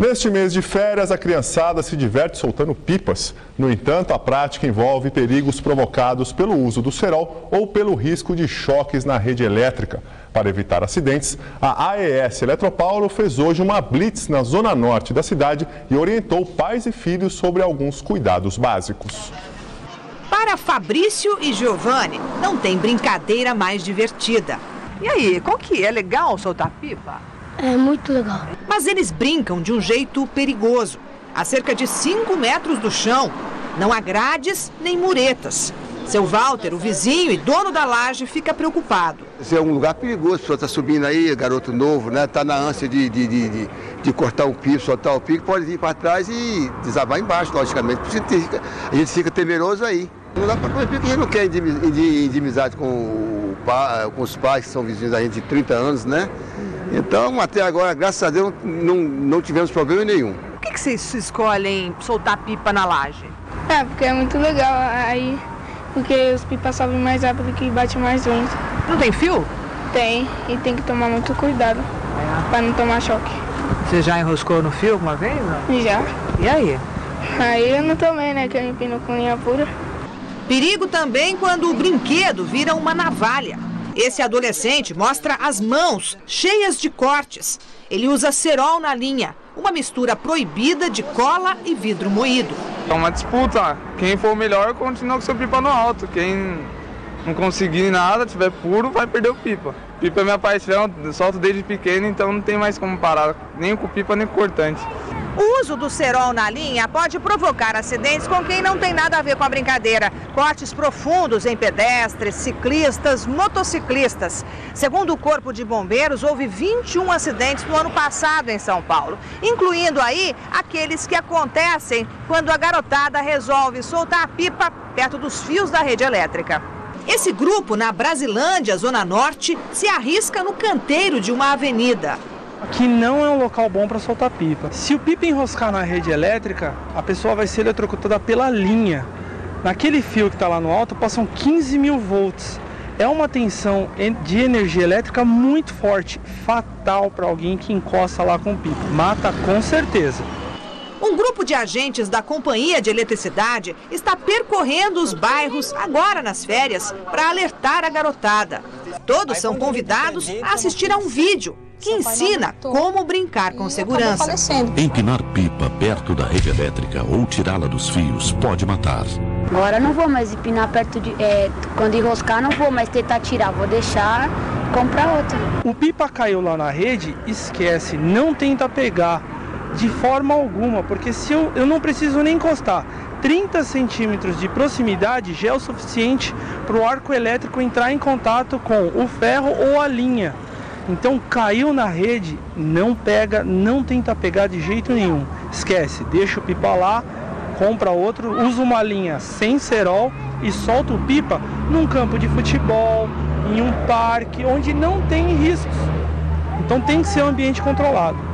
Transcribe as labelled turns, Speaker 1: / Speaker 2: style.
Speaker 1: Neste mês de férias, a criançada se diverte soltando pipas. No entanto, a prática envolve perigos provocados pelo uso do cerol ou pelo risco de choques na rede elétrica. Para evitar acidentes, a AES Eletropaulo fez hoje uma blitz na zona norte da cidade e orientou pais e filhos sobre alguns cuidados básicos.
Speaker 2: Para Fabrício e Giovanni, não tem brincadeira mais divertida. E aí, qual que é? Legal soltar pipa?
Speaker 3: É muito legal.
Speaker 2: Mas eles brincam de um jeito perigoso, a cerca de 5 metros do chão. Não há grades nem muretas. Seu Walter, o vizinho e dono da laje, fica preocupado.
Speaker 4: Esse é um lugar perigoso, a pessoa está subindo aí, garoto novo, né? Está na ânsia de cortar um pico, soltar o pico, pode vir para trás e desabar embaixo, logicamente. A gente fica temeroso aí. Não dá para proibir que a gente não quer intimidade com os pais, que são vizinhos da gente de 30 anos, né? Então, até agora, graças a Deus, não tivemos problema nenhum.
Speaker 2: Por que vocês escolhem soltar pipa na laje?
Speaker 3: Porque é muito legal, aí, porque os pipas sobem mais rápido que bate mais lento.
Speaker 2: Não tem fio?
Speaker 3: Tem, e tem que tomar muito cuidado para não tomar choque.
Speaker 2: Você já enroscou no fio alguma vez? Não?
Speaker 3: Já.
Speaker 2: E aí?
Speaker 3: Aí eu não tomei, né, que eu empino com linha pura.
Speaker 2: Perigo também quando o brinquedo vira uma navalha. Esse adolescente mostra as mãos cheias de cortes. Ele usa cerol na linha, uma mistura proibida de cola e vidro moído.
Speaker 5: É uma disputa. Quem for o melhor continua com seu pipa no alto. Quem não conseguir nada, tiver puro, vai perder o pipa. Pipa é minha paixão, eu solto desde pequeno, então não tem mais como parar, nem com pipa nem com cortante.
Speaker 2: O uso do cerol na linha pode provocar acidentes com quem não tem nada a ver com a brincadeira. Cortes profundos em pedestres, ciclistas, motociclistas. Segundo o Corpo de Bombeiros, houve 21 acidentes no ano passado em São Paulo, incluindo aí aqueles que acontecem quando a garotada resolve soltar a pipa perto dos fios da rede elétrica. Esse grupo, na Brasilândia, Zona Norte, se arrisca no canteiro de uma avenida.
Speaker 6: Aqui não é um local bom para soltar pipa. Se o pipa enroscar na rede elétrica, a pessoa vai ser eletrocutada pela linha. Naquele fio que está lá no alto, passam 15 mil volts. É uma tensão de energia elétrica muito forte, fatal para alguém que encosta lá com pipa. Mata com certeza.
Speaker 2: Um grupo de agentes da Companhia de Eletricidade está percorrendo os bairros agora nas férias para alertar a garotada. Todos são convidados a assistir a um vídeo que ensina como brincar com segurança.
Speaker 7: Empinar pipa perto da rede elétrica ou tirá-la dos fios pode matar.
Speaker 3: Agora não vou mais empinar perto de... quando enroscar não vou mais tentar tirar, vou deixar comprar outra.
Speaker 6: O pipa caiu lá na rede, esquece, não tenta pegar de forma alguma, porque se eu não preciso nem encostar. 30 centímetros de proximidade já é o suficiente para o arco elétrico entrar em contato com o ferro ou a linha. Então caiu na rede, não pega, não tenta pegar de jeito nenhum. Esquece, deixa o pipa lá, compra outro, usa uma linha sem cerol e solta o pipa num campo de futebol, em um parque, onde não tem riscos. Então tem que ser um ambiente controlado.